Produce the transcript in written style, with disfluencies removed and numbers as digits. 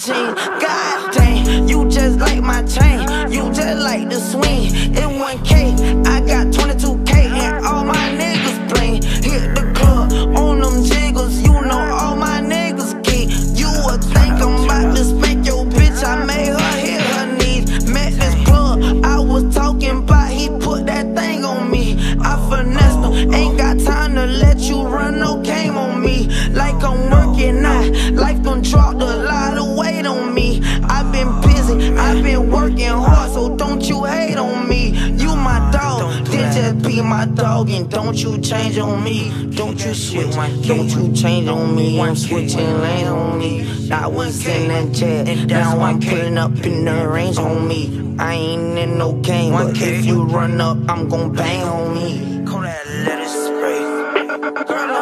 jeans. God dang, you just like my chain. You just like the swing. In 1K, I got 22K and all my niggas playing. Hit the club on them jiggles. You know all my niggas geek. You would think I'm about to spank your bitch. I made her hit her knees. Met this plug I was talking about. He put that thing on me. I finessed him. Ain't got time to let you run no game on me. Like I'm working out. Life done dropped a lot of weight on me. I've been busy. I've been working hard. So don't you hate on me. You my dog. Then just be my dog. And don't you change on me. Don't you switch. Don't you change on me. I'm switching lanes on me. I was in that jet. Now I'm pulling up in the range on me. I ain't in no game. But if you run up, I'm gon' bang on me. Call that lettuce spray.